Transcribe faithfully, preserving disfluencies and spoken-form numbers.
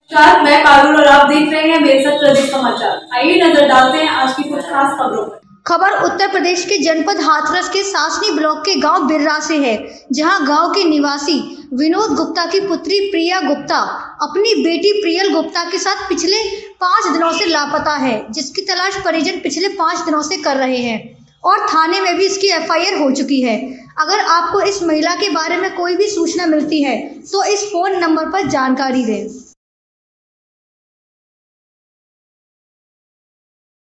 नमस्कार, मैं पारुल और आप देख रहे हैं मेरे साथ प्रदेश समाचार। आइए नजर डालते हैं आज की कुछ खास खबरों पर। खबर उत्तर प्रदेश के जनपद हाथरस के सासनी ब्लॉक के गांव बिर्रा से है, जहां गांव के निवासी विनोद गुप्ता की पुत्री प्रिया गुप्ता अपनी बेटी प्रियल गुप्ता के साथ पिछले पाँच दिनों से लापता है, जिसकी तलाश परिजन पिछले पाँच दिनों से कर रहे हैं और थाने में भी इसकी एफ आई आर हो चुकी है। अगर आपको इस महिला के बारे में कोई भी सूचना मिलती है तो इस फोन नंबर पर जानकारी दें।